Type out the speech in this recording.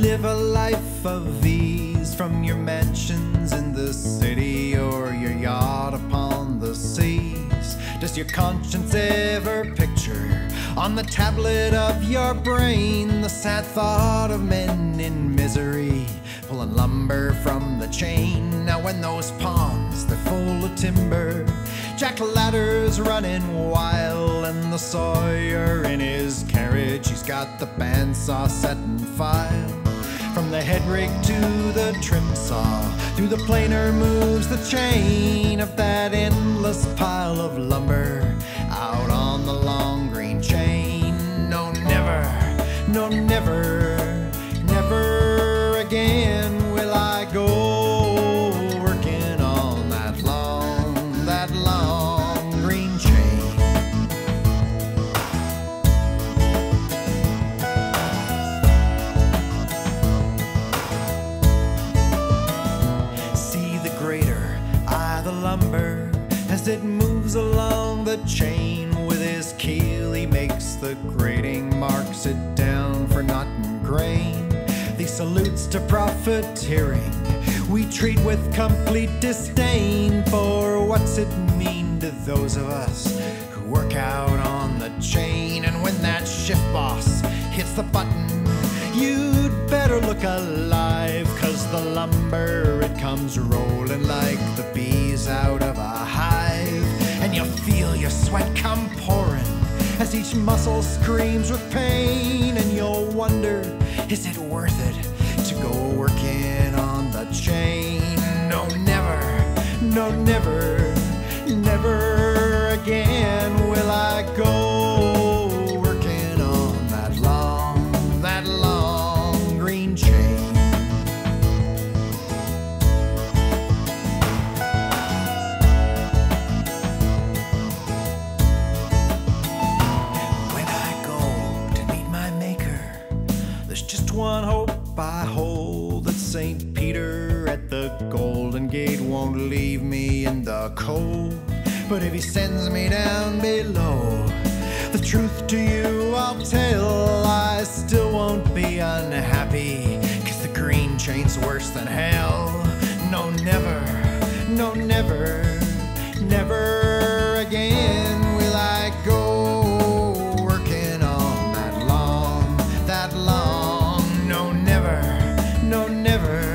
live a life of ease from your mansions in the city or your yacht upon the seas? Does your conscience ever picture on the tablet of your brain the sad thought of men in misery pulling lumber from the chain? Now when those ponds, they're full of timber, Jack Ladder's running wild, and the sawyer in his carriage, he's got the bandsaw set in file. From the head rig to the trim saw, through the planer moves the chain of that endless pile of lumber out on the long green chain. No, never, no, never, never again will I go working on that long green chain. See the greater eye the lumber as it moves along the chain. With his keel he makes the grating, marks it down for knot and grain. These salutes to profiteering we treat with complete disdain, for what's it mean to those of us who work out on the chain? And when that shift boss hits the button, you'd better look alive, 'cause the lumber, it comes rolling like the bees out of a hive. And you'll feel your sweat come pouring as each muscle screams with pain, and you'll wonder, is it worth it to go working on the chain? No, never, no, never, never again will I go working on that long green chain. When I go to meet my maker, there's just one hope I hold, that St. Peter at the Golden Gate won't leave me in the cold. But if he sends me down below, the truth to you I'll tell, I still won't be unhappy, 'cause the green chain's worse than hell. No, never, no, never, never again will I go working on that long, no, never, no, never.